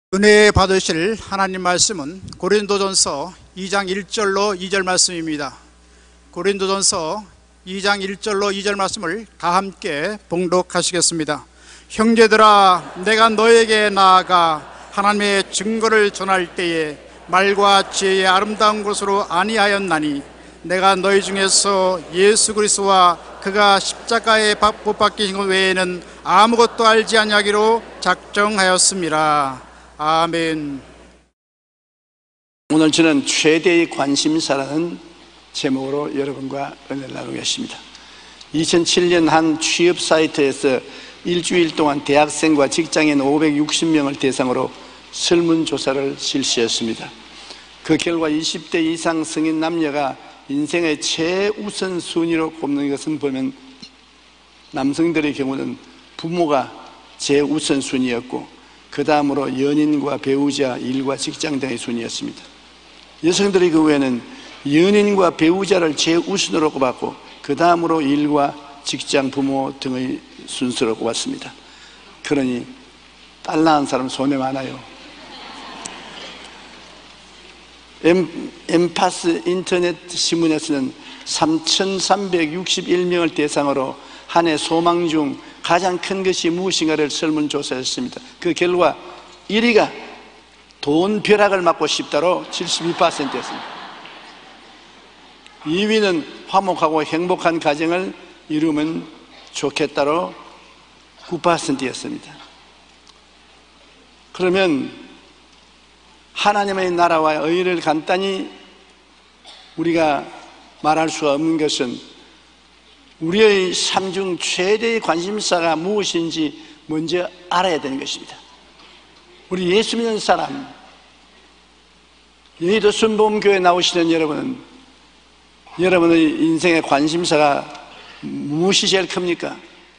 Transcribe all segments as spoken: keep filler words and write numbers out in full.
은혜 받으실 하나님 말씀은 고린도전서 이 장 일 절로 이 절 말씀입니다. 고린도전서 이 장 일 절로 이 절 말씀을 다 함께 봉독하시겠습니다. 형제들아, 내가 너에게 나아가 하나님의 증거를 전할 때에 말과 지혜의 아름다운 것으로 아니하였나니 내가 너희 중에서 예수 그리스도와 그가 십자가에 못 박히신 것 외에는 아무것도 알지 아니하기로 작정하였습니다. 아멘. 오늘 저는 최대의 관심사라는 제목으로 여러분과 은혜를 나누겠습니다. 이천칠 년 한 취업 사이트에서 일주일 동안 대학생과 직장인 오백육십 명을 대상으로 설문조사를 실시했습니다. 그 결과 이십 대 이상 성인 남녀가 인생의 최우선 순위로 꼽는 것은 보면 남성들의 경우는 부모가 최우선 순위였고 그 다음으로 연인과 배우자, 일과 직장 등의 순위였습니다. 여성들의 경우에는 연인과 배우자를 최우선으로 꼽았고 그 다음으로 일과 직장, 부모 등의 순서로 꼽았습니다. 그러니 딸 낳은 사람 손에 많아요. 엠, 엠파스 인터넷 신문에서는 삼천삼백육십일 명을 대상으로 한 해 소망 중 가장 큰 것이 무엇인가를 설문조사했습니다. 그 결과 일 위가 돈 벼락을 맞고 싶다로 칠십이 퍼센트였습니다. 이 위는 화목하고 행복한 가정을 이루면 좋겠다로 구 퍼센트였습니다. 그러면 하나님의 나라와 의를 간단히 우리가 말할 수가 없는 것은 우리의 삶 중 최대의 관심사가 무엇인지 먼저 알아야 되는 것입니다. 우리 예수 믿는 사람, 여의도 순복음교회 나오시는 여러분은 여러분의 인생의 관심사가 무엇이 제일 큽니까?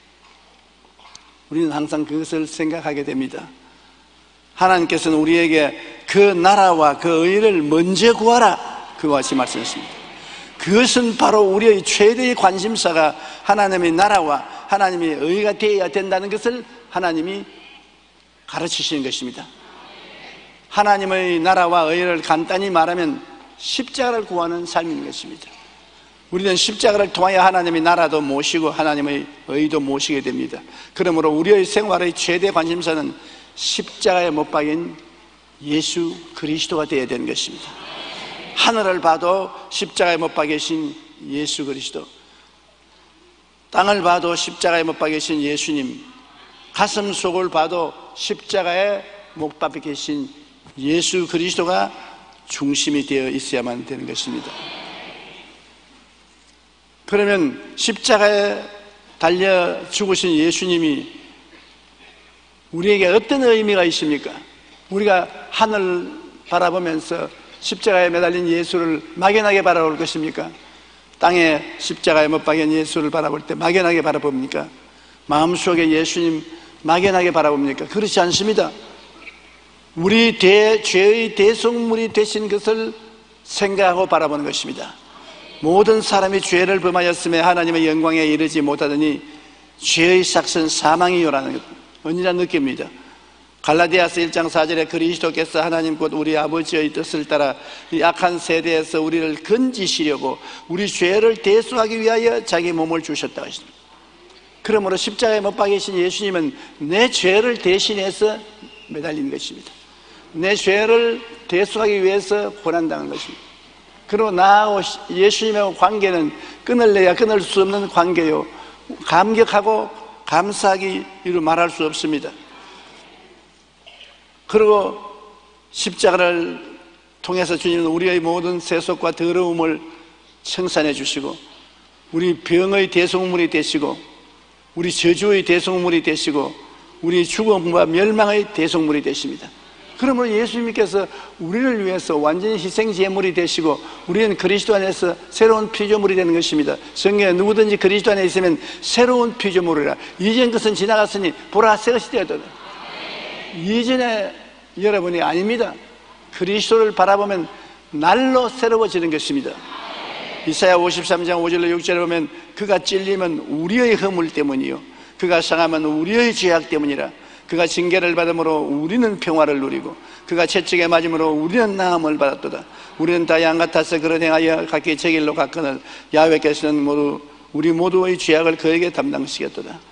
우리는 항상 그것을 생각하게 됩니다. 하나님께서는 우리에게 그 나라와 그 의를 먼저 구하라, 그와 같이 말씀하셨습니다. 그것은 바로 우리의 최대의 관심사가 하나님의 나라와 하나님의 의가 되어야 된다는 것을 하나님이 가르치시는 것입니다. 하나님의 나라와 의를 간단히 말하면 십자가를 구하는 삶인 것입니다. 우리는 십자가를 통하여 하나님의 나라도 모시고 하나님의 의도 모시게 됩니다. 그러므로 우리의 생활의 최대 관심사는 십자가에 못 박인 예수 그리스도가 되어야 되는 것입니다. 하늘을 봐도 십자가에 못 박이신 예수 그리스도, 땅을 봐도 십자가에 못 박이신 예수님, 가슴 속을 봐도 십자가에 못 박이신 예수 그리스도가 중심이 되어 있어야만 되는 것입니다. 그러면 십자가에 달려 죽으신 예수님이 우리에게 어떤 의미가 있습니까? 우리가 하늘 바라보면서 십자가에 매달린 예수를 막연하게 바라볼 것입니까? 땅에 십자가에 못 박인 예수를 바라볼 때 막연하게 바라봅니까? 마음속에 예수님 막연하게 바라봅니까? 그렇지 않습니다. 우리 대, 죄의 대속물이 되신 것을 생각하고 바라보는 것입니다. 모든 사람이 죄를 범하였음에 하나님의 영광에 이르지 못하더니 죄의 삭은 사망이요라는 것 언제나 느낍니다. 갈라디아서 일 장 사 절에 그리스도께서 하나님 곧 우리 아버지의 뜻을 따라 이 악한 세대에서 우리를 건지시려고 우리 죄를 대속하기 위하여 자기 몸을 주셨다고 하십니다. 그러므로 십자가에 못 박이신 예수님은 내 죄를 대신해서 매달린 것입니다. 내 죄를 대속하기 위해서 고난당한 것입니다. 그리고 나하고 예수님의 관계는 끊을래야 끊을 수 없는 관계요, 감격하고 감사하기 이루 말할 수 없습니다. 그리고 십자가를 통해서 주님은 우리의 모든 세속과 더러움을 청산해 주시고 우리 병의 대속물이 되시고 우리 저주의 대속물이 되시고 우리 죽음과 멸망의 대속물이 되십니다. 그러므로 예수님께서 우리를 위해서 완전히 희생제물이 되시고 우리는 그리스도 안에서 새로운 피조물이 되는 것입니다. 성경에 누구든지 그리스도 안에 있으면 새로운 피조물이라. 이전 것은 지나갔으니 보라 새 것이 되었다. 이전에 여러분이 아닙니다. 그리스도를 바라보면 날로 새로워지는 것입니다. 이사야 오십삼 장 오 절로 육 절에 보면 그가 찔리면 우리의 허물 때문이요 그가 상하면 우리의 죄악 때문이라. 그가 징계를 받음으로 우리는 평화를 누리고 그가 채찍에 맞음으로 우리는 나음을 받았도다. 우리는 다 양 같아서 그런 행하여 각기 제 길로 갔거늘 야훼께서는 모두 우리 모두의 죄악을 그에게 담당시켰도다.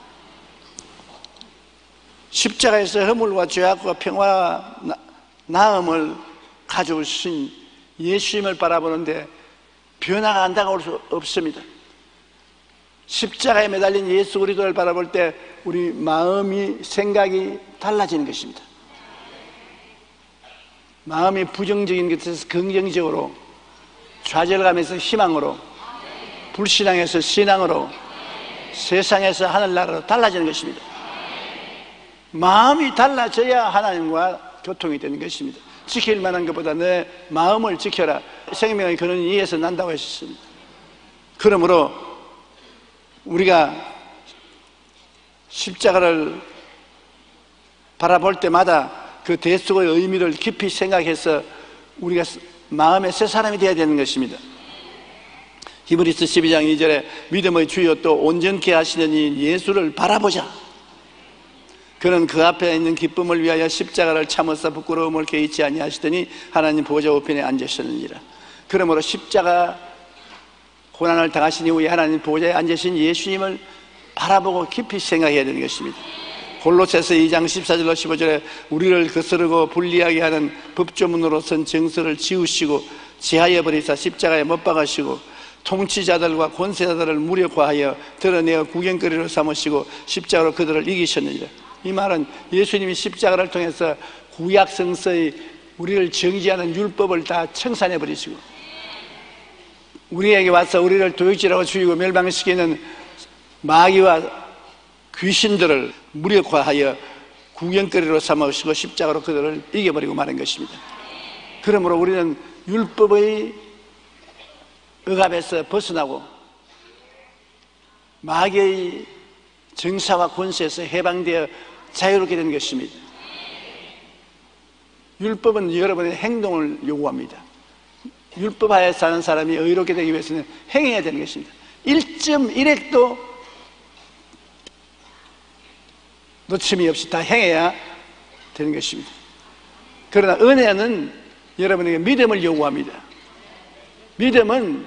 십자가에서 허물과 죄악과 평화와 나음을 가져오신 예수님을 바라보는데 변화가 안 다가올 수 없습니다. 십자가에 매달린 예수 그리스도를 바라볼 때 우리 마음이, 생각이 달라지는 것입니다. 마음이 부정적인 것에서 긍정적으로, 좌절감에서 희망으로, 불신앙에서 신앙으로, 세상에서 하늘나라로 달라지는 것입니다. 마음이 달라져야 하나님과 교통이 되는 것입니다. 지킬 만한 것보다 내 마음을 지켜라. 생명의 근원이 이에서 난다고 하셨습니다. 그러므로 우리가 십자가를 바라볼 때마다 그 대속의 의미를 깊이 생각해서 우리가 마음의 새 사람이 되어야 되는 것입니다. 히브리서 십이 장 이 절에 믿음의 주요 또 온전케 하시는 이 예수를 바라보자. 그는 그 앞에 있는 기쁨을 위하여 십자가를 참으사 부끄러움을 개의치 아니하시더니 하나님 보좌 우편에 앉으셨느니라. 그러므로 십자가 고난을 당하신 이후에 하나님 보좌에 앉으신 예수님을 바라보고 깊이 생각해야 되는 것입니다. 골로새서 이 장 십사 절로 십오 절에 우리를 거스르고 불리하게 하는 법조문으로선 정서를 지우시고 제하여 버리사 십자가에 못 박으시고 통치자들과 권세자들을 무력화하여 드러내어 구경거리로 삼으시고 십자가로 그들을 이기셨느니라. 이 말은 예수님이 십자가를 통해서 구약 성서의 우리를 정지하는 율법을 다 청산해 버리시고 우리에게 와서 우리를 도둑질하고 죽이고 멸망시키는 마귀와 귀신들을 무력화하여 구경거리로 삼으시고 십자가로 그들을 이겨버리고 마는 것입니다. 그러므로 우리는 율법의 억압에서 벗어나고 마귀의 정사와 권세에서 해방되어 자유롭게 되는 것입니다. 율법은 여러분의 행동을 요구합니다. 율법하에 사는 사람이 의롭게 되기 위해서는 행해야 되는 것입니다. 일 점 일 획도 놓침이 없이 다 행해야 되는 것입니다. 그러나 은혜는 여러분에게 믿음을 요구합니다. 믿음은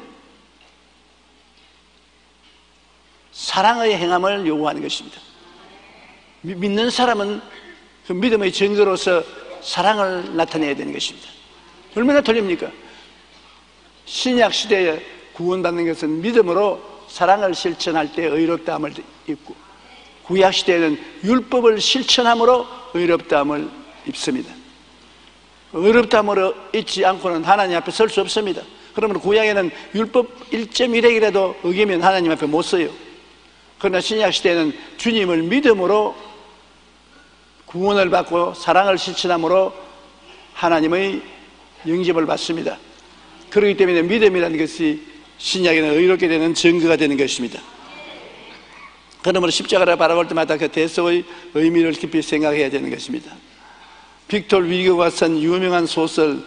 사랑의 행함을 요구하는 것입니다. 믿는 사람은 그 믿음의 증거로서 사랑을 나타내야 되는 것입니다. 얼마나 틀립니까? 신약 시대에 구원받는 것은 믿음으로 사랑을 실천할 때 의롭다함을 입고 구약 시대에는 율법을 실천함으로 의롭다함을 입습니다. 의롭다함으로 잊지 않고는 하나님 앞에 설 수 없습니다. 그러면 구약에는 율법 일 점 일 획이라도 어기면 하나님 앞에 못 서요. 그러나 신약 시대에는 주님을 믿음으로 구원을 받고 사랑을 실천함으로 하나님의 영접을 받습니다. 그렇기 때문에 믿음이라는 것이 신약에는 의롭게 되는 증거가 되는 것입니다. 그러므로 십자가를 바라볼 때마다 그 대속의 의미를 깊이 생각해야 되는 것입니다. 빅톨 위거가 쓴 유명한 소설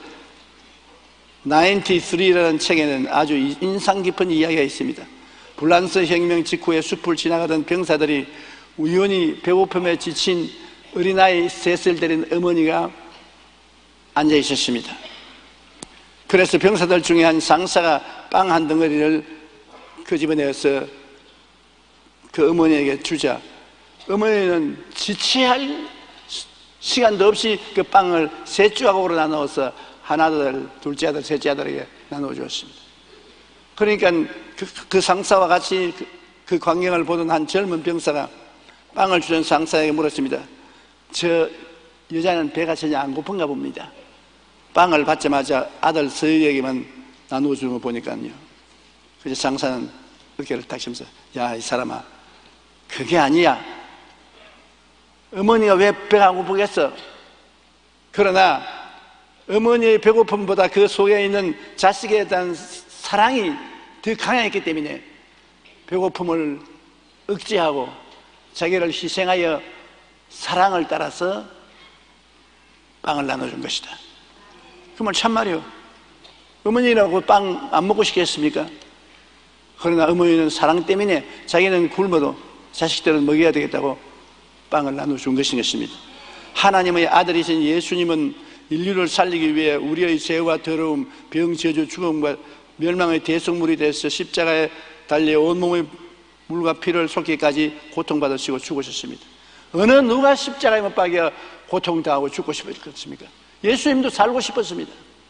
나인티쓰리라는 책에는 아주 인상 깊은 이야기가 있습니다. 불란서 혁명 직후에 숲을 지나가던 병사들이 우연히 배고픔에 지친 어린아이 셋을 데린 어머니가 앉아 있었습니다. 그래서 병사들 중에 한 상사가 빵 한 덩어리를 끄집어내어서 그 어머니에게 주자 어머니는 지체할 시간도 없이 그 빵을 세 조각으로 나누어서 하나들, 둘째 아들, 셋째 아들에게 나누어 주었습니다. 그러니까 그, 그 상사와 같이 그, 그 광경을 보던 한 젊은 병사가 빵을 주던 상사에게 물었습니다. 저 여자는 배가 전혀 안 고픈가 봅니다. 빵을 받자마자 아들 서희에게만 나누어 주는 거 보니까요. 그래서 상사는 어깨를 탁 치면서 야, 이 사람아, 그게 아니야. 어머니가 왜 배가 안 고프겠어? 그러나 어머니의 배고픔보다 그 속에 있는 자식에 대한 사랑이 더 강했기 때문에 배고픔을 억제하고 자기를 희생하여 사랑을 따라서 빵을 나눠준 것이다. 그 말 참말이요. 어머니라고 빵 안 먹고 싶겠습니까? 그러나 어머니는 사랑 때문에 자기는 굶어도 자식들은 먹여야 되겠다고 빵을 나눠준 것인 것입니다. 하나님의 아들이신 예수님은 인류를 살리기 위해 우리의 죄와 더러움, 병, 저주, 죽음과 멸망의 대속물이 되어서 십자가에 달려 온몸의 물과 피를 쏟기까지 고통받으시고 죽으셨습니다. 어느 누가 십자가에 못 박여 고통당하고 죽고 싶었습니까? 예수님도 살고 싶었습니다.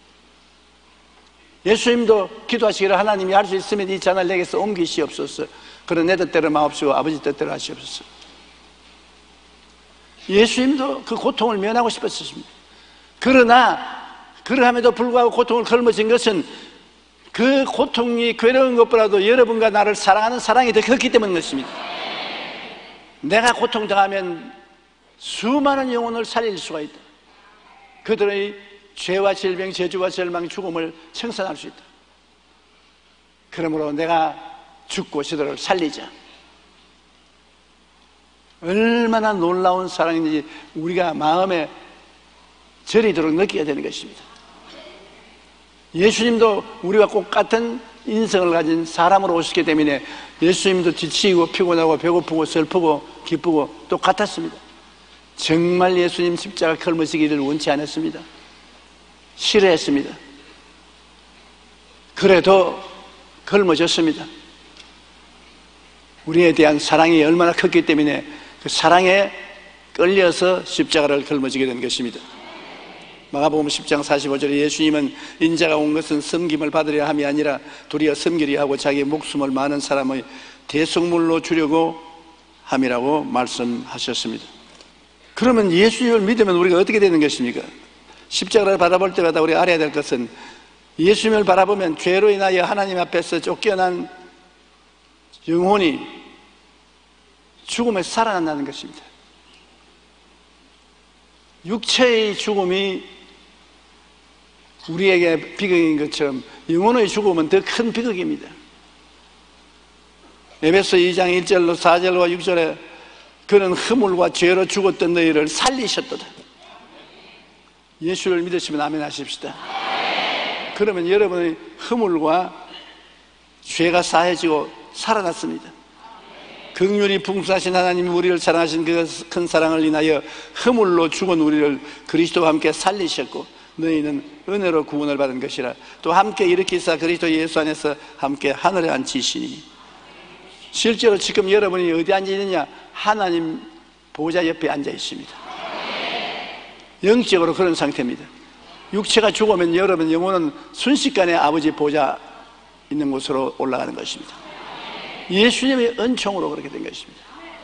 예수님도 기도하시기를 하나님이 할 수 있으면 이 잔을 내게서 옮기시옵소서. 그런 내 뜻대로 마옵시고 아버지 뜻대로 하시옵소서. 예수님도 그 고통을 면하고 싶었습니다. 그러나 그러함에도 불구하고 고통을 걸머진 것은 그 고통이 괴로운 것보다도 여러분과 나를 사랑하는 사랑이 더 컸기 때문인 것입니다. 내가 고통당하면 수많은 영혼을 살릴 수가 있다. 그들의 죄와 질병, 저주와 절망, 죽음을 청산할 수 있다. 그러므로 내가 죽고 저들을 살리자. 얼마나 놀라운 사랑인지 우리가 마음에 저리도록 느끼게 되는 것입니다. 예수님도 우리와 똑같은 인성을 가진 사람으로 오셨기 때문에 예수님도 지치고 피곤하고 배고프고 슬프고 기쁘고 똑같았습니다. 정말 예수님 십자가 걸머지기를 원치 않았습니다. 싫어했습니다. 그래도 걸머졌습니다. 우리에 대한 사랑이 얼마나 컸기 때문에 그 사랑에 끌려서 십자가를 걸머지게 된 것입니다. 마가복음 십 장 사십오 절에 예수님은 인자가 온 것은 섬김을 받으려 함이 아니라 도리어 섬기려 하고 자기 목숨을 많은 사람의 대속물로 주려고 함이라고 말씀하셨습니다. 그러면 예수님을 믿으면 우리가 어떻게 되는 것입니까? 십자가를 바라볼 때마다 우리가 알아야 될 것은 예수님을 바라보면 죄로 인하여 하나님 앞에서 쫓겨난 영혼이 죽음에서 살아난다는 것입니다. 육체의 죽음이 우리에게 비극인 것처럼 영혼의 죽음은 더 큰 비극입니다. 에베소 이 장 일 절로 사 절과 육 절에 그는 허물과 죄로 죽었던 너희를 살리셨도다. 예수를 믿으시면 아멘 하십시다. 그러면 여러분의 허물과 죄가 사해지고 살아났습니다. 긍휼이 풍성하신 하나님이 우리를 사랑하신 그 큰 사랑을 인하여 허물로 죽은 우리를 그리스도와 함께 살리셨고 너희는 은혜로 구원을 받은 것이라. 또 함께 일으키사 그리스도 예수 안에서 함께 하늘에 앉히시니. 실제로 지금 여러분이 어디 앉아 있느냐? 하나님 보좌 옆에 앉아 있습니다. 영적으로 그런 상태입니다. 육체가 죽으면 여러분 영혼은 순식간에 아버지 보좌 있는 곳으로 올라가는 것입니다. 예수님의 은총으로 그렇게 된 것입니다.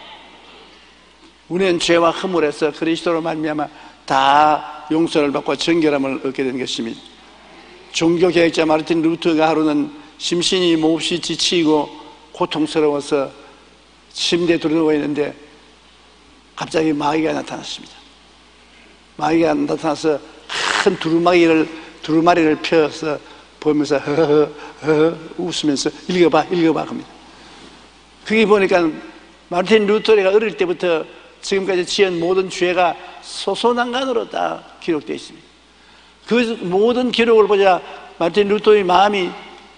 우리는 죄와 허물에서 그리스도로 말미암아 다 용서를 받고 정결함을 얻게 된 것입니다. 종교개혁자 마르틴 루터가 하루는 심신이 몹시 지치고 고통스러워서 침대에 누워 있는데 갑자기 마귀가 나타났습니다. 마귀가 나타나서 큰 두루마리를 두루마리를 펴서 보면서 허허허 웃으면서 읽어봐 읽어봐 합니다. 그게 보니까 마르틴 루터가 어릴 때부터 지금까지 지은 모든 죄가 소소난간으로 다 기록되어 있습니다. 그 모든 기록을 보자 마르틴 루터의 마음이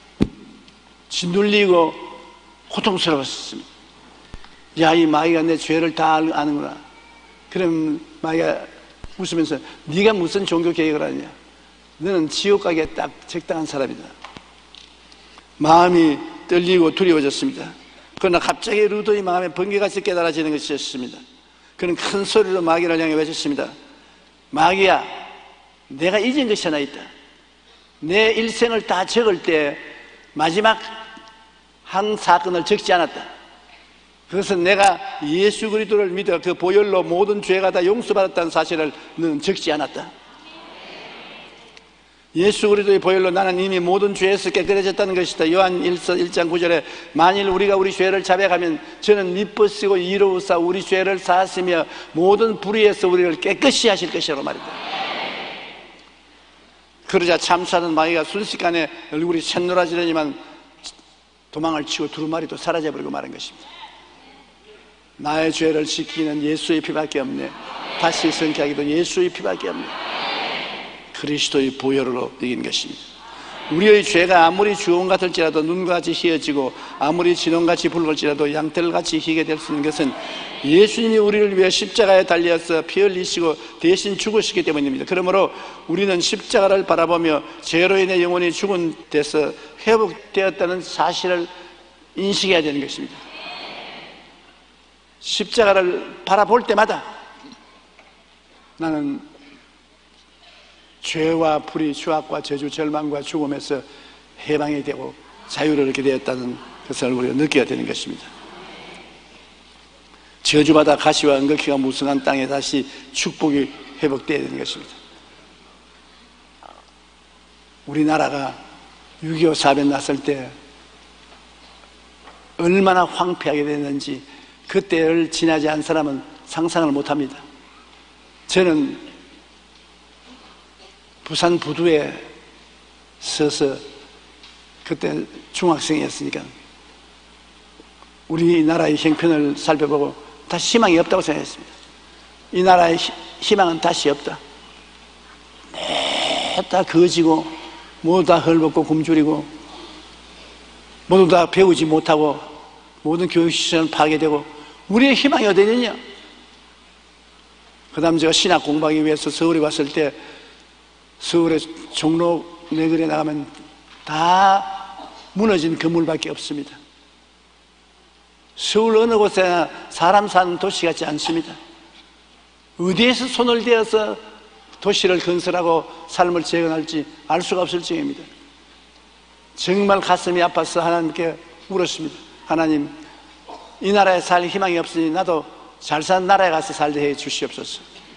짓눌리고 고통스러웠습니다. 야, 이 마귀가 내 죄를 다 아는구나. 그럼 마귀가 웃으면서 네가 무슨 종교 개혁을 하느냐? 너는 지옥 가기에 딱 적당한 사람이다. 마음이 떨리고 두려워졌습니다. 그러나 갑자기 루터의 마음에 번개가 깨달아지는 것이었습니다. 그는 큰 소리로 마귀를 향해 외쳤습니다. 마귀야, 내가 잊은 것이 하나 있다. 내 일생을 다 적을 때 마지막 한 사건을 적지 않았다. 그것은 내가 예수 그리스도를 믿어 그 보혈로 모든 죄가 다 용서받았다는 사실을 너는 적지 않았다. 예수 그리스도의 보혈로 나는 이미 모든 죄에서 깨끗해졌다는 것이다. 요한 일 장 구 절에 만일 우리가 우리 죄를 자백하면 저는 미쁘시고 이로우사 우리 죄를 사하시며 모든 불의에서 우리를 깨끗이 하실 것이라고 말했다. 그러자 참사는 마귀가 순식간에 얼굴이 샛노라지더니만 도망을 치고 두루마리도 사라져버리고 말한 것입니다. 나의 죄를 지키는 예수의 피밖에 없네. 다시 성취하기도 예수의 피밖에 없네. 그리스도의 보혈로 이긴 것입니다. 우리의 죄가 아무리 주홍 같을지라도 눈같이 희어지고 아무리 진홍같이 붉을지라도 양털같이 희게 될 수 있는 것은 예수님이 우리를 위해 십자가에 달려서 피 흘리시고 대신 죽으시기 때문입니다. 그러므로 우리는 십자가를 바라보며 죄로 인해 영혼이 죽은 데서 회복되었다는 사실을 인식해야 되는 것입니다. 십자가를 바라볼 때마다 나는 죄와 불의, 추악과 저주, 절망과 죽음에서 해방이 되고 자유를 얻게 되었다는 것을 우리가 느껴야 되는 것입니다. 저주받아 가시와 은극히가 무성한 땅에 다시 축복이 회복되어야 되는 것입니다. 우리나라가 육이오 사변 났을 때 얼마나 황폐하게 됐는지 그때를 지나지 않은 사람은 상상을 못합니다. 저는 부산 부두에 서서 그때 중학생이었으니까 우리나라의 형편을 살펴보고 다시 희망이 없다고 생각했습니다. 이 나라의 희망은 다시 없다. 다 거지고 모두 다 헐벗고 굶주리고 모두 다 배우지 못하고 모든 교육시설은 파괴되고 우리의 희망이 어디 있느냐. 그 다음 제가 신학 공부하기 위해서 서울에 왔을 때 서울의 종로 내거리에 나가면 다 무너진 건물밖에 없습니다. 서울 어느 곳에나 사람 사는 도시 같지 않습니다. 어디에서 손을 대어서 도시를 건설하고 삶을 재건할지 알 수가 없을 정입니다. 정말 가슴이 아파서 하나님께 울었습니다. 하나님, 이 나라에 살 희망이 없으니 나도 잘 사는 나라에 가서 살게 해 주시옵소서.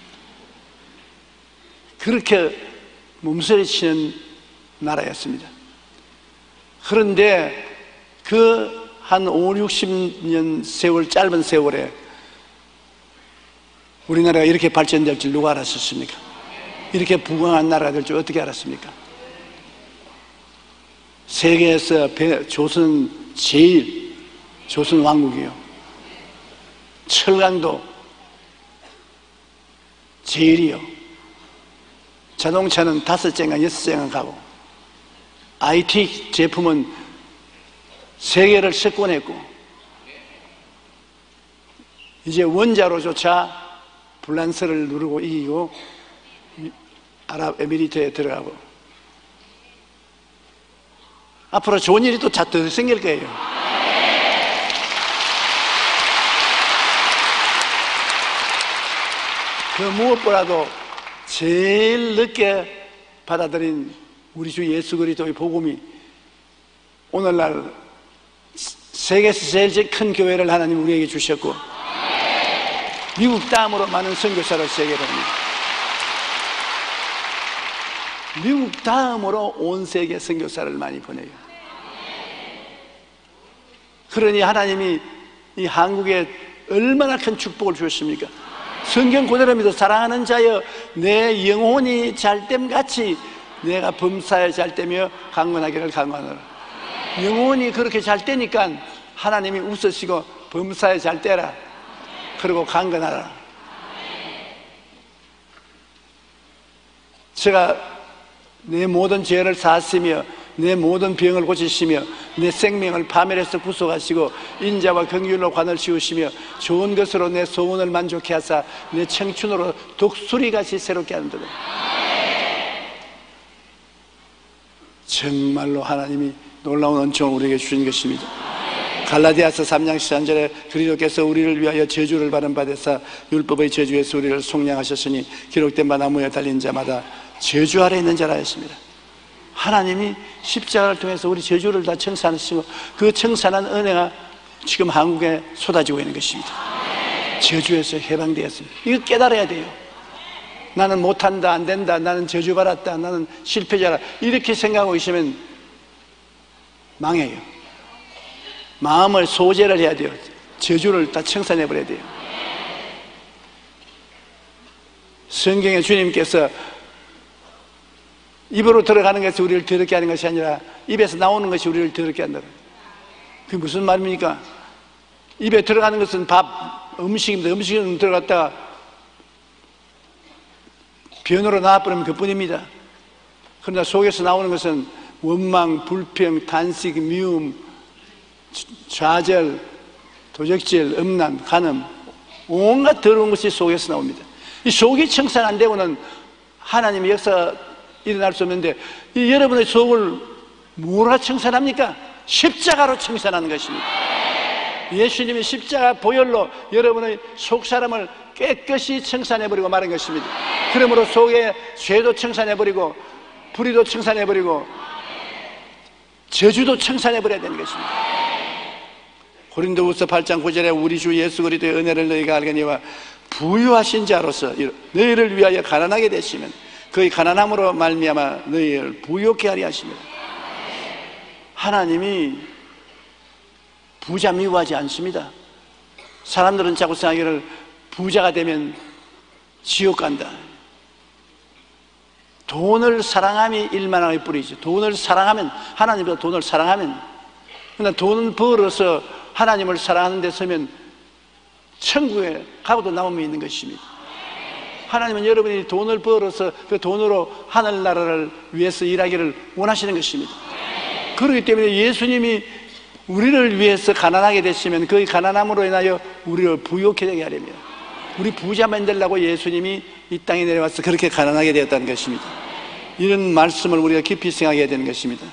그렇게 몸서리치는 나라였습니다. 그런데 그 한 오, 육십 년 세월, 짧은 세월에 우리나라가 이렇게 발전될 줄 누가 알았었습니까? 이렇게 부강한 나라가 될 줄 어떻게 알았습니까? 세계에서 조선 제일, 조선 왕국이요. 철강도 제일이요. 자동차는 다섯 째인가 여섯 째인가 가고 아이티 제품은 세계를 석권했고 이제 원자로조차 불란서를 누르고 이기고 아랍에미리트에 들어가고 앞으로 좋은 일이 또 더 생길 거예요. 그 무엇보다도 제일 늦게 받아들인 우리 주 예수 그리스도의 복음이 오늘날 세계에서 제일 큰 교회를 하나님 우리에게 주셨고 미국 다음으로 많은 선교사를 세계로 합니다. 미국 다음으로 온 세계 선교사를 많이 보내요. 그러니 하나님이 이 한국에 얼마나 큰 축복을 주셨습니까? 성경 그대로입니다. 사랑하는 자여 내 영혼이 잘됨같이 내가 범사에 잘되며 강건하기를 강건하라. 영혼이 그렇게 잘되니까 하나님이 웃으시고 범사에 잘되라 그리고 강건하라. 제가 내 모든 죄를 사하시며 내 모든 병을 고치시며 내 생명을 파멸해서 구속하시고 인자와 긍휼로 관을 씌우시며 좋은 것으로 내 소원을 만족케 하사 내 청춘으로 독수리같이 새롭게 하는도다. 정말로 하나님이 놀라운 은총을 우리에게 주신 것입니다. 갈라디아서 삼 장 십삼 절에 그리스도께서 우리를 위하여 저주를 받은 바 되사 율법의 저주에서 우리를 속량하셨으니 기록된 바 나무에 달린 자마다 저주 아래 있는 자라 했습니다. 하나님이 십자가를 통해서 우리 저주를 다 청산하시고 그 청산한 은혜가 지금 한국에 쏟아지고 있는 것입니다. 저주에서 해방되었습니다. 이거 깨달아야 돼요. 나는 못한다, 안 된다, 나는 저주받았다, 나는 실패자라 이렇게 생각하고 계시면 망해요. 마음을 소재를 해야 돼요. 저주를 다 청산해버려야 돼요. 성경에 주님께서 입으로 들어가는 것이 우리를 더럽게 하는 것이 아니라 입에서 나오는 것이 우리를 더럽게 한다. 그게 무슨 말입니까? 입에 들어가는 것은 밥, 음식입니다. 음식은 들어갔다가 변으로 나와버리면 그뿐입니다. 그러나 속에서 나오는 것은 원망, 불평, 탄식, 미움, 좌절, 도적질, 음란, 간음, 온갖 더러운 것이 속에서 나옵니다. 이 속이 청산 안 되고는 하나님의 역사 일어날 수 없는데, 이 여러분의 속을 뭐라 청산합니까? 십자가로 청산하는 것입니다. 예수님이 십자가 보혈로 여러분의 속 사람을 깨끗이 청산해버리고 마른 것입니다. 그러므로 속에 죄도 청산해버리고 불의도 청산해버리고 저주도 청산해버려야 되는 것입니다. 고린도후서 팔 장 구 절에 우리 주 예수 그리스도의 은혜를 너희가 알거니와 부유하신 자로서 너희를 위하여 가난하게 되시면 그의 가난함으로 말미암아 너희를 부유케 하리 하십니다. 하나님이 부자 미워하지 않습니다. 사람들은 자꾸 생각하기를 부자가 되면 지옥 간다. 돈을 사랑함이 일만함의 뿌리죠. 돈을 사랑하면, 하나님보다 돈을 사랑하면, 그러나 돈을 벌어서 하나님을 사랑하는 데 서면 천국에 가고도 남음이 있는 것입니다. 하나님은 여러분이 돈을 벌어서 그 돈으로 하늘나라를 위해서 일하기를 원하시는 것입니다. 그렇기 때문에 예수님이 우리를 위해서 가난하게 되시면 그 가난함으로 인하여 우리를 부유케 되게 하려며 우리 부자 만들려고 예수님이 이 땅에 내려와서 그렇게 가난하게 되었다는 것입니다. 이런 말씀을 우리가 깊이 생각해야 되는 것입니다.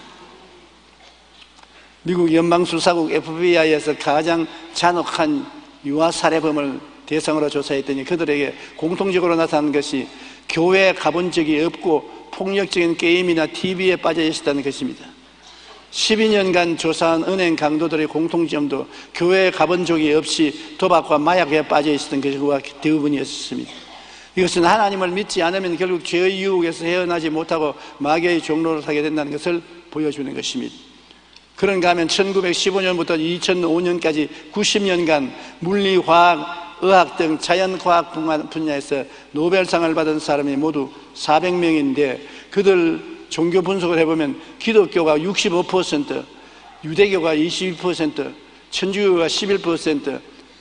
미국 연방수사국 에프비아이에서 가장 잔혹한 유아 살해범을 대상으로 조사했더니 그들에게 공통적으로 나타난 것이 교회에 가본 적이 없고 폭력적인 게임이나 티비에 빠져 있었다는 것입니다. 십이 년간 조사한 은행 강도들의 공통점도 교회에 가본 적이 없이 도박과 마약에 빠져 있었던 것과 대부분이었습니다. 이것은 하나님을 믿지 않으면 결국 죄의 유혹에서 헤어나지 못하고 마귀의 종로를 하게 된다는 것을 보여주는 것입니다. 그런가 하면 천구백십오 년부터 이천오 년까지 구십 년간 물리, 화학, 의학 등 자연과학 분야에서 노벨상을 받은 사람이 모두 사백 명인데 그들 종교 분석을 해보면 기독교가 육십오 퍼센트, 유대교가 이십이 퍼센트, 천주교가 십일 퍼센트,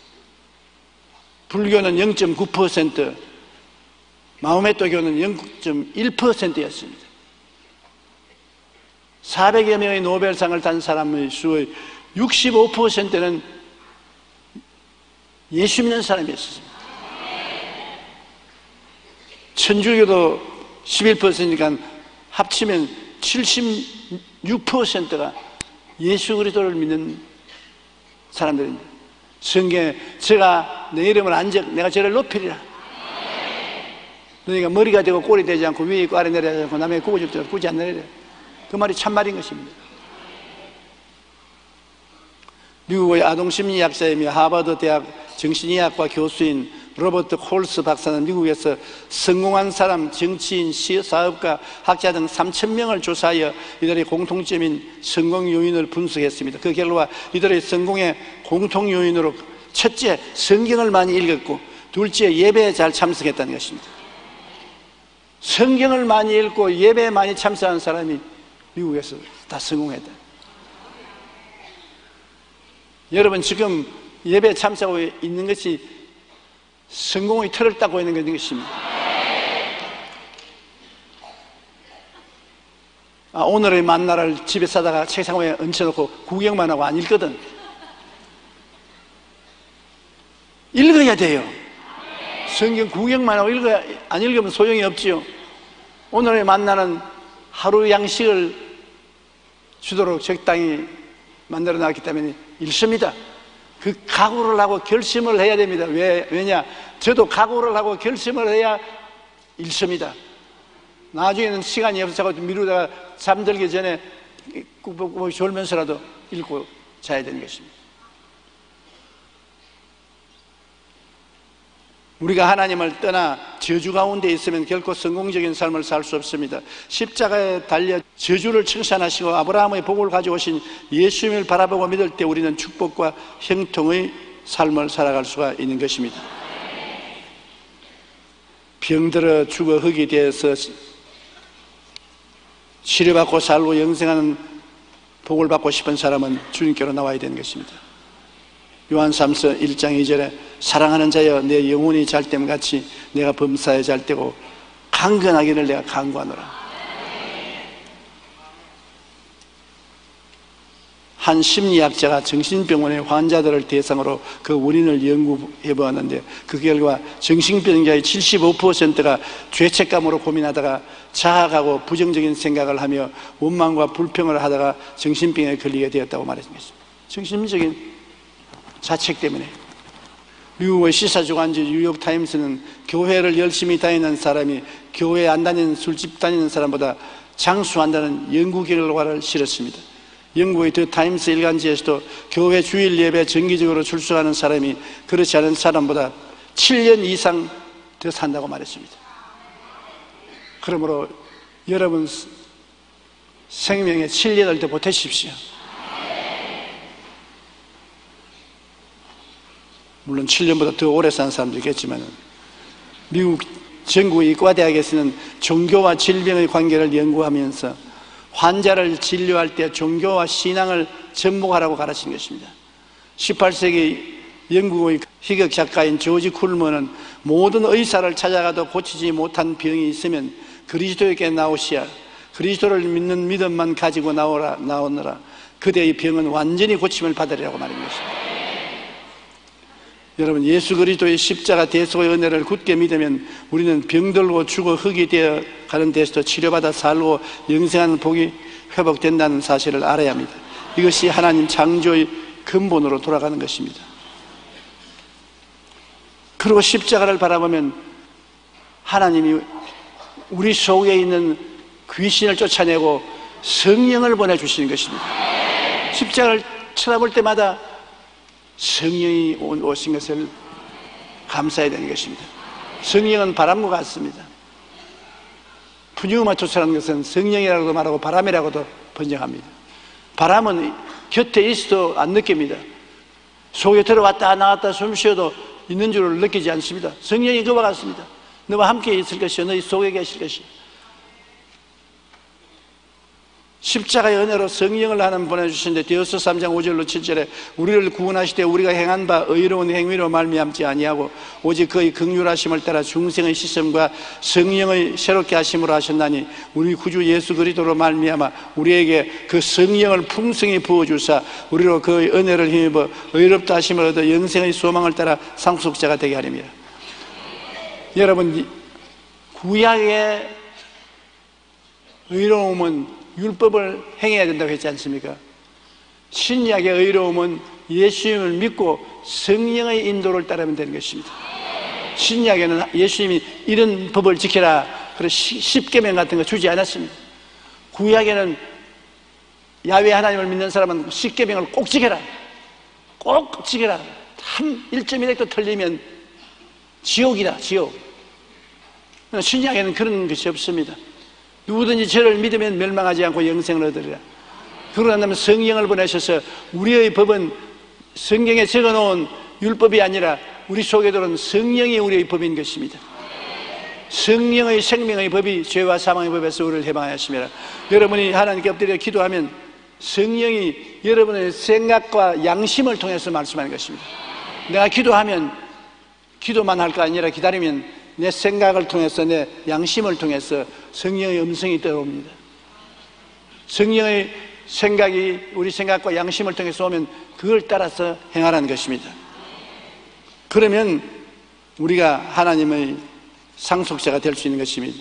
불교는 영 점 구 퍼센트, 마호메토교는 영 점 일 퍼센트였습니다. 사백여 명의 노벨상을 탄 사람의 수의 육십오 퍼센트는 예수 믿는 사람이었습니다. 천주교도 십일 퍼센트니까 합치면 칠십육 퍼센트가 예수 그리스도를 믿는 사람들입니다. 성경에 제가 내 이름을 안 적 내가 저를 높이리라. 너희가 머리가 되고 꼴이 되지 않고 위에 있고 아래 내려가지 않고 남의 구워줄 줄 굳이 안 내리라. 그 말이 참말인 것입니다. 미국의 아동심리학자이며 하버드 대학 정신의학과 교수인 로버트 홀스 박사는 미국에서 성공한 사람, 정치인, 사업가, 학자 등 삼천 명을 조사하여 이들의 공통점인 성공 요인을 분석했습니다. 그 결과 이들의 성공의 공통 요인으로 첫째, 성경을 많이 읽었고 둘째, 예배에 잘 참석했다는 것입니다. 성경을 많이 읽고 예배에 많이 참석한 사람이 미국에서 다 성공했다. 여러분 지금 예배에 참석하고 있는 것이 성공의 틀을 닦고 있는 것입니다. 아, 오늘의 만나를 집에 사다가 책상 위에 얹혀놓고 구경만 하고 안 읽거든. 읽어야 돼요. 성경 구경만 하고 읽어야, 안 읽으면 소용이 없지요. 오늘의 만나는 하루 양식을 주도록 적당히 만들어 놨기 때문에 읽습니다. 그 각오를 하고 결심을 해야 됩니다. 왜, 왜냐? 저도 각오를 하고 결심을 해야 읽습니다. 나중에는 시간이 없어서 미루다가 잠들기 전에 꾹꾹꾹 졸면서라도 읽고 자야 되는 것입니다. 우리가 하나님을 떠나 저주 가운데 있으면 결코 성공적인 삶을 살 수 없습니다. 십자가에 달려 저주를 청산하시고 아브라함의 복을 가져오신 예수님을 바라보고 믿을 때 우리는 축복과 형통의 삶을 살아갈 수가 있는 것입니다. 병들어 죽어 흙이 되어서 치료받고 살고 영생하는 복을 받고 싶은 사람은 주님께로 나와야 되는 것입니다. 요한삼서 일 장 이 절에 사랑하는 자여 내 영혼이 잘 땜같이 내가 범사에 잘 때고 강건하기를 내가 간구하노라. 한 심리학자가 정신병원의 환자들을 대상으로 그 원인을 연구해 보았는데 그 결과 정신병자의 칠십오 퍼센트가 죄책감으로 고민하다가 자학하고 부정적인 생각을 하며 원망과 불평을 하다가 정신병에 걸리게 되었다고 말했습니다. 정신적인 자책 때문에. 미국의 시사주간지 뉴욕타임스는 교회를 열심히 다니는 사람이 교회 안 다니는 술집 다니는 사람보다 장수한다는 연구 결과를 실었습니다. 영국의 더 타임스 일간지에서도 교회 주일 예배 정기적으로 출석하는 사람이 그렇지 않은 사람보다 칠 년 이상 더 산다고 말했습니다. 그러므로 여러분 생명에 칠 년을 더 보태십시오. 물론 칠 년보다 더 오래 사는 사람도 있겠지만 미국 전국 의과대학에서는 종교와 질병의 관계를 연구하면서 환자를 진료할 때 종교와 신앙을 접목하라고 가르친 것입니다. 십팔 세기 영국의 희극 작가인 조지 쿨먼은 모든 의사를 찾아가도 고치지 못한 병이 있으면 그리스도에게 나오시야 그리스도를 믿는 믿음만 가지고 나오라 나오느라 그대의 병은 완전히 고침을 받으리라고 말한 것입니다. 여러분 예수 그리스도의 십자가 대속의 은혜를 굳게 믿으면 우리는 병들고 죽어 흙이 되어 가는 데서도 치료받아 살고 영생하는 복이 회복된다는 사실을 알아야 합니다. 이것이 하나님 창조의 근본으로 돌아가는 것입니다. 그리고 십자가를 바라보면 하나님이 우리 속에 있는 귀신을 쫓아내고 성령을 보내주시는 것입니다. 십자가를 쳐다볼 때마다 성령이 오신 것을 감사해야 되는 것입니다. 성령은 바람과 같습니다. 푸뉴마토스라는 것은 성령이라고도 말하고 바람이라고도 번역합니다. 바람은 곁에 있어도 안 느낍니다. 속에 들어왔다 나왔다 숨 쉬어도 있는 줄을 느끼지 않습니다. 성령이 그와 같습니다. 너와 함께 있을 것이요 너희 속에 계실 것이요. 십자가의 은혜로 성령을 하나님 보내주시는데 디오스 삼 장 오 절로 칠 절에 우리를 구원하시되 우리가 행한 바 의로운 행위로 말미암지 아니하고 오직 그의 긍휼하심을 따라 중생의 시선과 성령의 새롭게 하심으로 하셨나니 우리 구주 예수 그리스도로 말미암아 우리에게 그 성령을 풍성히 부어주사 우리로 그의 은혜를 힘입어 의롭다 하심을 얻어 영생의 소망을 따라 상속자가 되게 하립니다. 여러분 구약의 의로움은 율법을 행해야 된다고 했지 않습니까? 신약의 의로움은 예수님을 믿고 성령의 인도를 따르면 되는 것입니다. 신약에는 예수님이 이런 법을 지켜라 그런 십계명 같은 거 주지 않았습니다. 구약에는 야훼 하나님을 믿는 사람은 십계명을 꼭 지켜라 꼭 지켜라 한 일 점 일 획도 틀리면 지옥이다 지옥. 신약에는 그런 것이 없습니다. 누구든지 저를 믿으면 멸망하지 않고 영생을 얻으리라. 그러나 성령을 보내셔서 우리의 법은 성경에 적어놓은 율법이 아니라 우리 속에 들어온 성령이 우리의 법인 것입니다. 성령의 생명의 법이 죄와 사망의 법에서 우리를 해방하였습니다. 여러분이 하나님께 엎드려 기도하면 성령이 여러분의 생각과 양심을 통해서 말씀하는 것입니다. 내가 기도하면 기도만 할 거 아니라 기다리면 내 생각을 통해서 내 양심을 통해서 성령의 음성이 들어옵니다. 성령의 생각이 우리 생각과 양심을 통해서 오면 그걸 따라서 행하라는 것입니다. 그러면 우리가 하나님의 상속자가 될 수 있는 것입니다.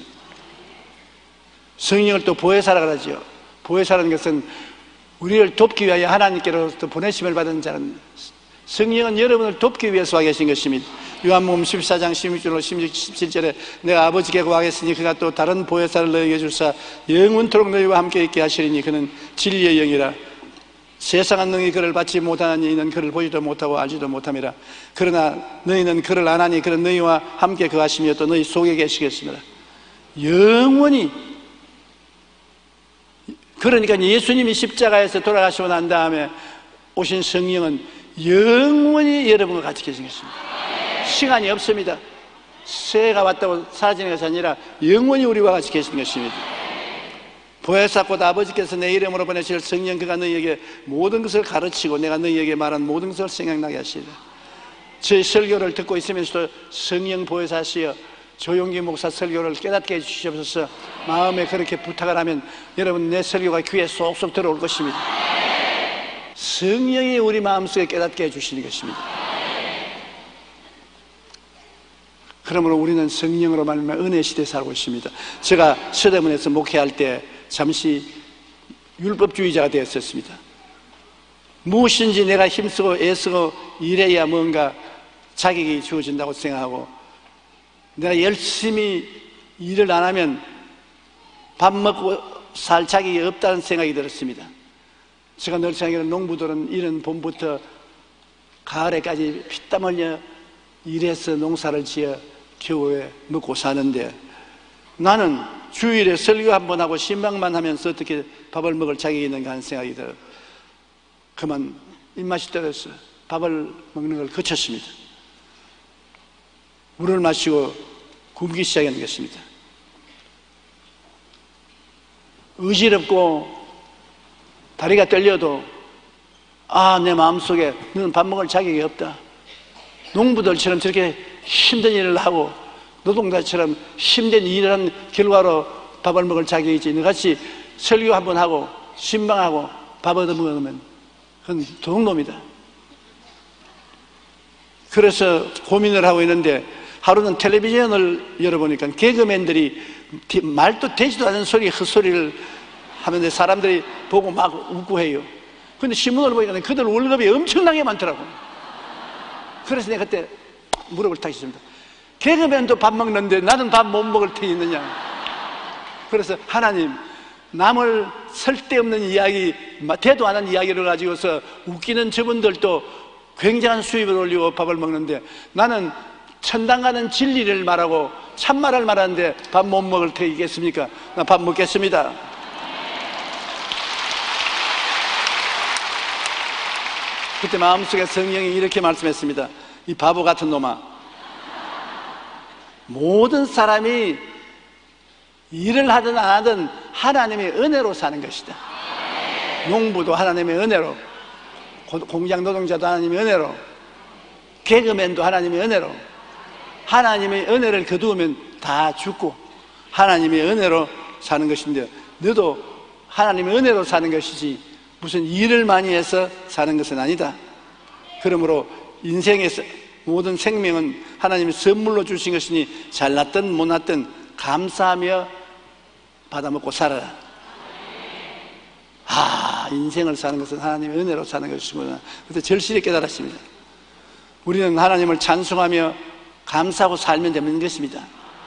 성령을 또 보혜사라 그러죠. 보혜사라는 것은 우리를 돕기 위하여 하나님께로부터 보내심을 받은 자는 성령은 여러분을 돕기 위해서 와 계신 것입니다. 요한복음 십사 장 십육 절로 십칠 절에 내가 아버지께 구하겠으니 그가 또 다른 보혜사를 너희에게 주사 영원토록 너희와 함께 있게 하시리니 그는 진리의 영이라. 세상은 능히 그를 받지 못하니 너희는 그를 보지도 못하고 알지도 못함이라. 그러나 너희는 그를 아나니 그는 너희와 함께 거하시며 또 너희 속에 계시겠습니다. 영원히. 그러니까 예수님이 십자가에서 돌아가시고 난 다음에 오신 성령은 영원히 여러분과 같이 계신 것입니다. 시간이 없습니다. 새해가 왔다고 사라지는 것이 아니라 영원히 우리와 같이 계신 것입니다. 보혜사 곧 아버지께서 내 이름으로 보내실 성령 그가 너희에게 모든 것을 가르치고 내가 너희에게 말한 모든 것을 생각나게 하시리라. 제 설교를 듣고 있으면서도 성령 보혜사시여 조용기 목사 설교를 깨닫게 해주시옵소서. 마음에 그렇게 부탁을 하면 여러분 내 설교가 귀에 쏙쏙 들어올 것입니다. 성령이 우리 마음속에 깨닫게 해주시는 것입니다. 그러므로 우리는 성령으로 말미암아 은혜 시대에 살고 있습니다. 제가 서대문에서 목회할 때 잠시 율법주의자가 되었었습니다. 무엇인지 내가 힘쓰고 애쓰고 일해야 뭔가 자격이 주어진다고 생각하고, 내가 열심히 일을 안 하면 밥 먹고 살 자격이 없다는 생각이 들었습니다. 제가 늘 생각하기로 농부들은 이른 봄부터 가을에까지 피땀 흘려 일해서 농사를 지어 겨우에 먹고 사는데, 나는 주일에 설교 한 번 하고 신방만 하면서 어떻게 밥을 먹을 자격이 있는가 하는 생각이 들어 그만 입맛이 떨어서 밥을 먹는 걸 그쳤습니다. 물을 마시고 굶기 시작하는 것입니다. 의지롭고 다리가 떨려도 아, 내 마음속에 너는 밥 먹을 자격이 없다. 농부들처럼 저렇게 힘든 일을 하고 노동자처럼 힘든 일을 한 결과로 밥을 먹을 자격이 있지, 너같이 설교 한번 하고 신방하고 밥 얻어 먹으면 그건 도둑놈이다. 그래서 고민을 하고 있는데 하루는 텔레비전을 열어보니까 개그맨들이 말도 되지도 않은 소리, 헛소리를 하는데 사람들이 보고 막 웃고 해요. 근데 신문을 보니까 그들 월급이 엄청나게 많더라고. 그래서 내가 그때 무릎을 탁 했습니다. 개그맨도 밥 먹는데 나는 밥 못 먹을 테 있느냐. 그래서 하나님, 남을 쓸데없는 이야기, 대도 안 한 이야기를 가지고서 웃기는 저분들도 굉장한 수입을 올리고 밥을 먹는데 나는 천당 가는 진리를 말하고 참말을 말하는데 밥 못 먹을 테이겠습니까? 나 밥 먹겠습니다. 그때 마음속에 성령이 이렇게 말씀했습니다. 이 바보 같은 놈아, 모든 사람이 일을 하든 안 하든 하나님의 은혜로 사는 것이다. 농부도 하나님의 은혜로, 공장 노동자도 하나님의 은혜로, 개그맨도 하나님의 은혜로, 하나님의 은혜를 거두면 다 죽고 하나님의 은혜로 사는 것인데, 너도 하나님의 은혜로 사는 것이지 무슨 일을 많이 해서 사는 것은 아니다. 그러므로 인생에서 모든 생명은 하나님이 선물로 주신 것이니 잘났든 못났든 감사하며 받아먹고 살아라. 아, 인생을 사는 것은 하나님의 은혜로 사는 것이구나. 그때 절실히 깨달았습니다. 우리는 하나님을 찬송하며 감사하고 살면 되는 것입니다.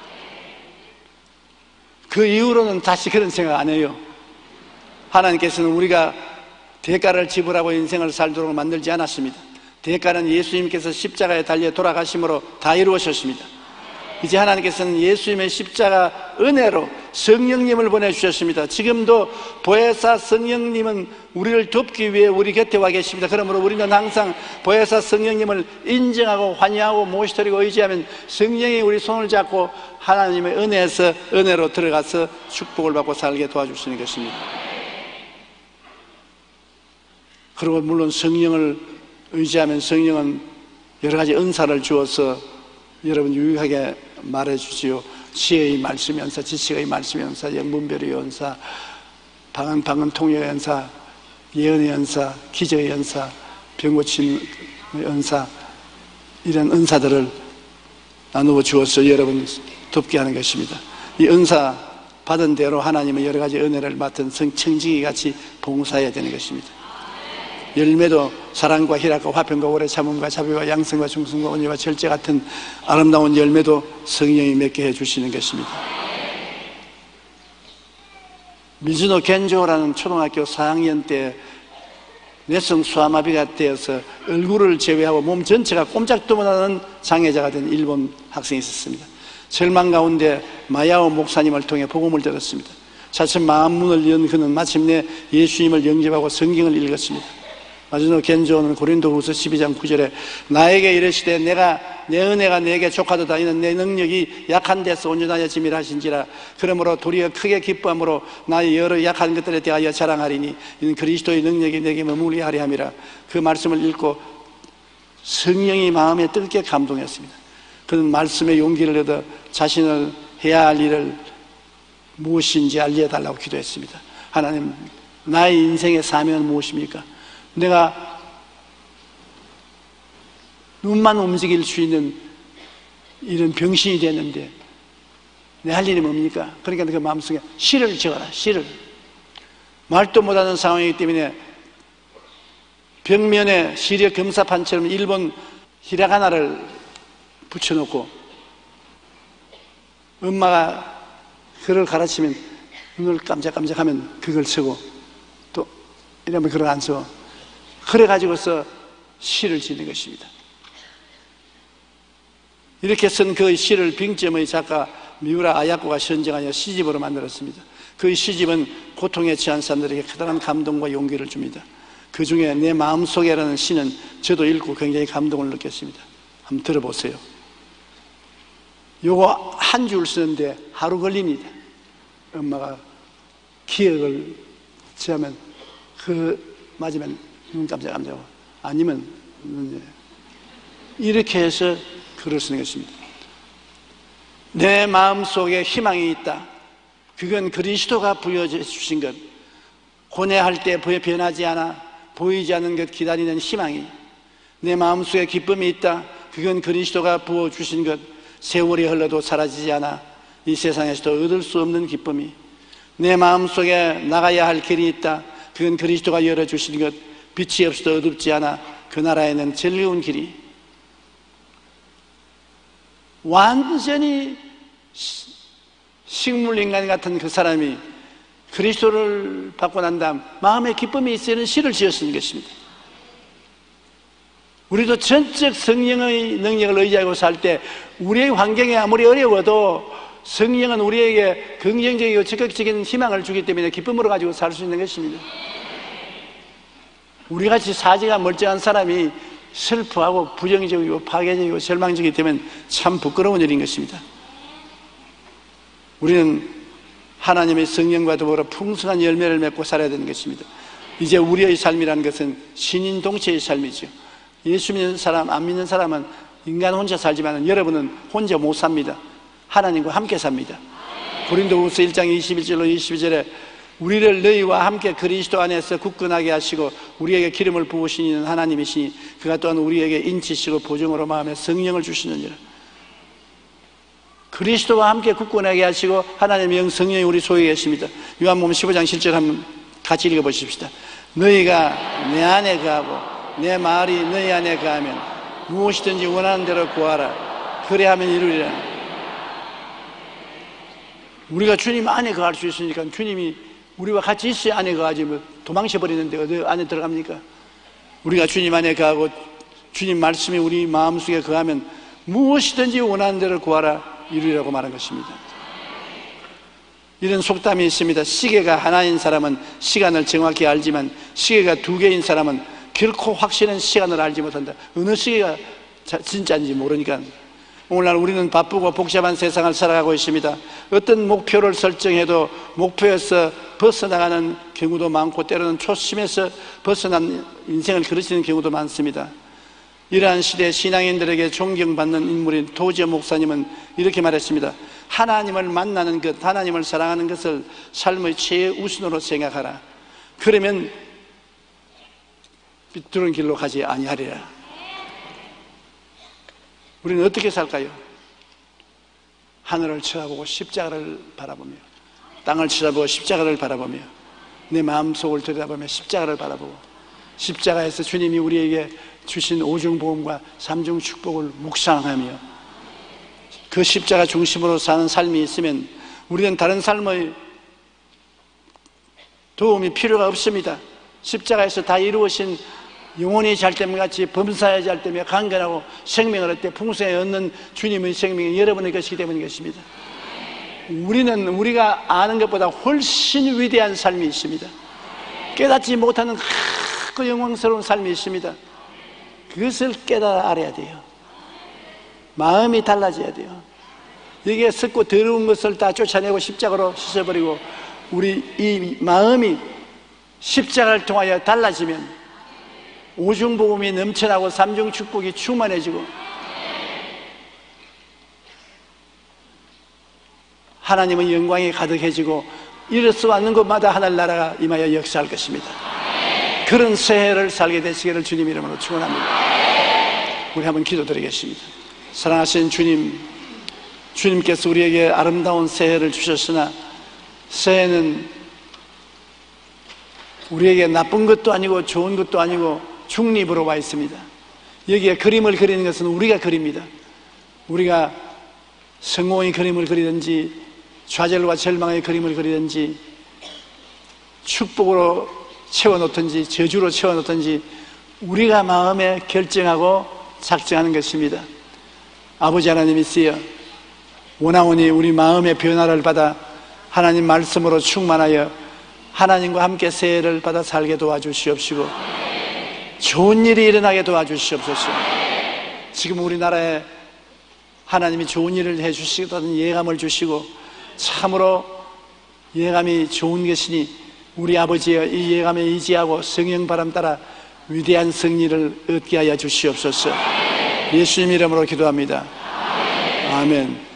그 이후로는 다시 그런 생각 안 해요. 하나님께서는 우리가 대가를 지불하고 인생을 살도록 만들지 않았습니다. 대가는 예수님께서 십자가에 달려 돌아가심으로 다 이루어졌습니다. 이제 하나님께서는 예수님의 십자가 은혜로 성령님을 보내주셨습니다. 지금도 보혜사 성령님은 우리를 돕기 위해 우리 곁에 와 계십니다. 그러므로 우리는 항상 보혜사 성령님을 인정하고 환영하고 모시드리고 의지하면 성령이 우리 손을 잡고 하나님의 은혜에서 은혜로 들어가서 축복을 받고 살게 도와주시는 것입니다. 그리고 물론 성령을 의지하면 성령은 여러 가지 은사를 주어서 여러분 유익하게 말해주지요. 지혜의 말씀 연사, 지식의 말씀 연사, 영분별의 연사, 방언 방언 통역의 연사, 예언의 연사, 기적의 연사, 병 고침의 연사, 이런 은사들을 나누어 주어서 여러분 돕게 하는 것입니다. 이 은사 받은 대로 하나님의 여러 가지 은혜를 맡은 성청지기 같이 봉사해야 되는 것입니다. 열매도 사랑과 희락과 화평과 오래 참음과 자비와 양성과 중성과 온유와 절제 같은 아름다운 열매도 성령이 맺게 해주시는 것입니다. 미즈노 겐조라는 초등학교 사 학년 때 뇌성 수화마비가 되어서 얼굴을 제외하고 몸 전체가 꼼짝도 못하는 장애자가 된 일본 학생이 있었습니다. 절망 가운데 마야오 목사님을 통해 복음을 들었습니다. 차츰 마음 문을 연 그는 마침내 예수님을 영접하고 성경을 읽었습니다. 마지노 겐조는 고린도후서 십이 장 구 절에 나에게 이르시되 내가 내 은혜가 내게 족하도다. 이는 내 능력이 약한 데서 온전하여 짐이라 하신지라. 그러므로 도리어 크게 기뻐함으로 나의 여러 약한 것들에 대하여 자랑하리니 이는 그리스도의 능력이 내게 머물게 하리 함이라. 그 말씀을 읽고 성령이 마음에 뜨겁게 감동했습니다. 그는 말씀의 용기를 얻어 자신을 해야 할 일을 무엇인지 알려달라고 기도했습니다. 하나님, 나의 인생의 사명은 무엇입니까? 내가 눈만 움직일 수 있는 이런 병신이 됐는데 내 할 일이 뭡니까? 그러니까 그 마음속에 시를 적어라. 시를. 말도 못하는 상황이기 때문에 벽면에 시력 검사판처럼 일본 히라가나를 붙여놓고 엄마가 그걸 가르치면 눈을 깜짝깜짝하면 그걸 쓰고 또 이러면 그걸 안 써. 그래가지고서 시를 짓는 것입니다. 이렇게 쓴 그 시를 빙점의 작가 미우라 아야코가 선정하여 시집으로 만들었습니다. 그 시집은 고통에 처한 사람들에게 커다란 감동과 용기를 줍니다. 그 중에 내 마음속에라는 시는 저도 읽고 굉장히 감동을 느꼈습니다. 한번 들어보세요. 요거 한 줄 쓰는데 하루 걸립니다. 엄마가 기억을 취하면 그 맞으면 눈 깜짝깜짝 아니면 이렇게 해서 글을 쓰는 것입니다. 내 마음속에 희망이 있다. 그건 그리스도가 부여해 주신 것. 고뇌할 때 변하지 않아 보이지 않는 것 기다리는 희망이. 내 마음속에 기쁨이 있다. 그건 그리스도가 부어주신 것. 세월이 흘러도 사라지지 않아 이 세상에서도 얻을 수 없는 기쁨이. 내 마음속에 나가야 할 길이 있다. 그건 그리스도가 열어주신 것. 빛이 없어도 어둡지 않아 그 나라에는 즐거운 길이. 완전히 식물인간 같은 그 사람이 그리스도를 받고 난 다음 마음에 기쁨이 있어야 시를 지었는 것입니다. 우리도 전적 성령의 능력을 의지하고 살 때 우리의 환경이 아무리 어려워도 성령은 우리에게 긍정적이고 적극적인 희망을 주기 때문에 기쁨으로 가지고 살 수 있는 것입니다. 우리같이 사지가 멀쩡한 사람이 슬퍼하고 부정적이고 파괴적이고 절망적이기 때문에 참 부끄러운 일인 것입니다. 우리는 하나님의 성령과 더불어 풍성한 열매를 맺고 살아야 되는 것입니다. 이제 우리의 삶이라는 것은 신인동체의 삶이죠. 예수 믿는 사람, 안 믿는 사람은 인간 혼자 살지만 여러분은 혼자 못 삽니다. 하나님과 함께 삽니다. 고린도후서 일 장 이십일 절로 이십이 절에 우리를 너희와 함께 그리스도 안에서 굳건하게 하시고 우리에게 기름을 부으시는 하나님이시니 그가 또한 우리에게 인치시고 보증으로 마음에 성령을 주시느니라. 그리스도와 함께 굳건하게 하시고 하나님의 영 성령이 우리 속에 계십니다. 요한복음 십오 장 칠 절 한번 같이 읽어보십시다. 너희가 내 안에 거하고 내 말이 너희 안에 거하면 무엇이든지 원하는 대로 구하라. 그래 하면 이루리라. 우리가 주님 안에 거할 수 있으니까 주님이 우리와 같이 있어야 안에 거하지 뭐 도망쳐 버리는데 어디 안에 들어갑니까? 우리가 주님 안에 거하고 주님 말씀이 우리 마음속에 거하면 무엇이든지 원하는 대로 구하라 이루리라고 말한 것입니다. 이런 속담이 있습니다. 시계가 하나인 사람은 시간을 정확히 알지만 시계가 두 개인 사람은 결코 확실한 시간을 알지 못한다. 어느 시계가 진짜인지 모르니까. 오늘날 우리는 바쁘고 복잡한 세상을 살아가고 있습니다. 어떤 목표를 설정해도 목표에서 벗어나가는 경우도 많고 때로는 초심에서 벗어난 인생을 그르치는 경우도 많습니다. 이러한 시대에 신앙인들에게 존경받는 인물인 도지어 목사님은 이렇게 말했습니다. 하나님을 만나는 것, 하나님을 사랑하는 것을 삶의 최우선으로 생각하라. 그러면 삐뚤은 길로 가지 아니하리라. 우리는 어떻게 살까요? 하늘을 쳐다보고 십자가를 바라보며 땅을 쳐다보고 십자가를 바라보며 내 마음속을 들여다보며 십자가를 바라보고 십자가에서 주님이 우리에게 주신 오중보험과 삼중축복을 묵상하며 그 십자가 중심으로 사는 삶이 있으면 우리는 다른 삶의 도움이 필요가 없습니다. 십자가에서 다 이루어진 영원히 잘 때면 같이 범사에 잘 때면 강건하고 생명을 얻되 풍성에 얻는 주님의 생명이 여러분의 것이기 때문인 것입니다. 우리는 우리가 아는 것보다 훨씬 위대한 삶이 있습니다. 깨닫지 못하는 크고 영광스러운 삶이 있습니다. 그것을 깨달아 알아야 돼요. 마음이 달라져야 돼요. 여기에 썩고 더러운 것을 다 쫓아내고 십자가로 씻어버리고 우리 이 마음이 십자가를 통하여 달라지면 오중복음이 넘쳐나고 삼중축복이 충만해지고 하나님의 영광이 가득해지고 이럴 수 없는 곳마다 하늘나라가 임하여 역사할 것입니다. 그런 새해를 살게 되시기를 주님 이름으로 축원합니다. 우리 한번 기도드리겠습니다. 사랑하신 주님, 주님께서 우리에게 아름다운 새해를 주셨으나 새해는 우리에게 나쁜 것도 아니고 좋은 것도 아니고 중립으로 와 있습니다. 여기에 그림을 그리는 것은 우리가 그립니다. 우리가 성공의 그림을 그리든지 좌절과 절망의 그림을 그리든지 축복으로 채워놓든지 저주로 채워놓든지 우리가 마음에 결정하고 작정하는 것입니다. 아버지 하나님이시여, 원하오니 우리 마음의 변화를 받아 하나님 말씀으로 충만하여 하나님과 함께 새해를 받아 살게 도와주시옵시고 좋은 일이 일어나게 도와주시옵소서. 지금 우리나라에 하나님이 좋은 일을 해주시겠다는 예감을 주시고 참으로 예감이 좋은 것이니 우리 아버지의 이 예감에 의지하고 성령 바람 따라 위대한 승리를 얻게 하여 주시옵소서. 예수님 이름으로 기도합니다. 아멘.